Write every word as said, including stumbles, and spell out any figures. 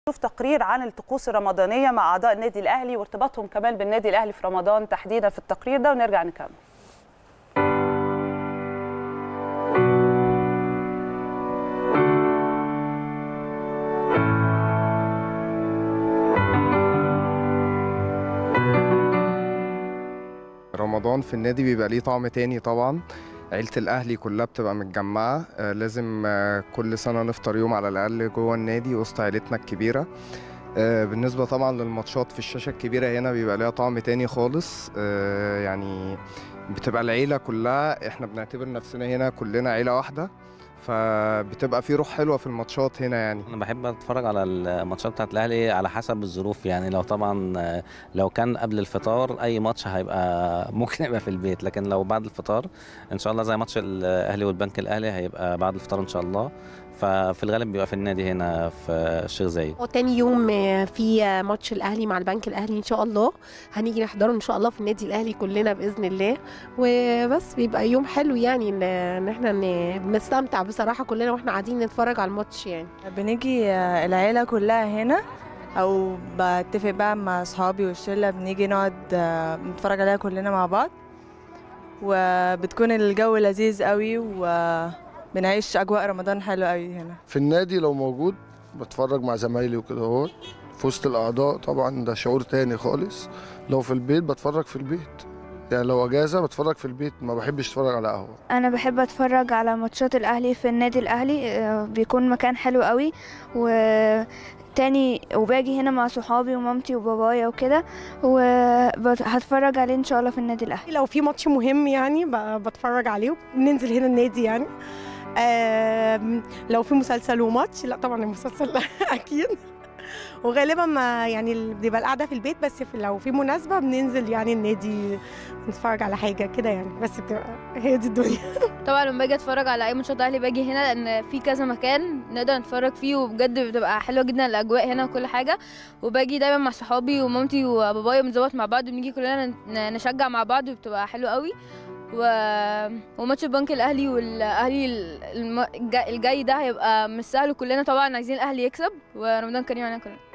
نشوف تقرير عن الطقوس الرمضانية مع أعضاء النادي الأهلي وارتباطهم كمان بالنادي الأهلي في رمضان تحديدا في التقرير ده، ونرجع نكمل. رمضان في النادي بيبقى ليه طعم تاني طبعا. عيلة الأهلي كلها بتبقى متجمعة، آه لازم آه كل سنة نفطر يوم على الأقل جوه النادي وسط عيلتنا الكبيرة. آه بالنسبة طبعا للماتشات في الشاشة الكبيرة هنا بيبقى ليها طعم تاني خالص. آه يعني بتبقى العيلة كلها، احنا بنعتبر نفسنا هنا كلنا عيلة واحدة، فبتبقى في روح حلوه في الماتشات هنا. يعني انا بحب اتفرج على الماتشات بتاعت الاهلي على حسب الظروف، يعني لو طبعا لو كان قبل الفطار اي ماتش هيبقى ممكن يبقى في البيت، لكن لو بعد الفطار ان شاء الله زي ماتش الاهلي والبنك الاهلي هيبقى بعد الفطار ان شاء الله، ففي الغالب بيبقى في النادي هنا في الشيخ زايد. وتاني يوم في ماتش الاهلي مع البنك الاهلي ان شاء الله هنيجي نحضره ان شاء الله في النادي الاهلي كلنا باذن الله، وبس بيبقى يوم حلو يعني ان احنا بنستمتع بصراحه كلنا واحنا قاعدين نتفرج على الماتش. يعني بنيجي العيله كلها هنا، او بتفق بقى مع اصحابي والشله بنيجي نقعد نتفرج عليها كلنا مع بعض، وبتكون الجو لذيذ قوي وبنعيش اجواء رمضان حلوه قوي هنا. في النادي لو موجود بتفرج مع زمايلي وكده اهو في وسط الاعضاء، طبعا ده شعور تاني خالص. لو في البيت بتفرج في البيت، يعني لو اجازه بتفرج في البيت، ما بحبش اتفرج على قهوه. انا بحب اتفرج على ماتشات الاهلي في النادي الاهلي، بيكون مكان حلو قوي، وتاني وباجي هنا مع صحابي ومامتي وبابايا وكده، وهتفرج عليه ان شاء الله في النادي الاهلي. لو في ماتش مهم يعني بتفرج عليه، بننزل هنا النادي يعني. لو في مسلسل وماتش، لا طبعا المسلسل اكيد، وغالبا ما يعني بيبقى القعده في البيت، بس في لو في مناسبه بننزل يعني النادي نتفرج على حاجه كده يعني، بس بتبقى هي دي الدنيا. طبعا لما باجي اتفرج على اي ماتشات اهلي باجي هنا لان في كذا مكان نقدر نتفرج فيه، وبجد بتبقى حلوه جدا الاجواء هنا وكل حاجه، وباجي دايما مع صحابي ومامتي وبابايا بنظبط مع بعض وبنيجي كلنا نشجع مع بعض وبتبقى حلوه قوي. و... وماتش البنك الاهلي والاهلي الم... الجاي ده هيبقى مش سهل، وكلنا طبعا عايزين الاهلي يكسب، ورمضان كريم علينا كلنا.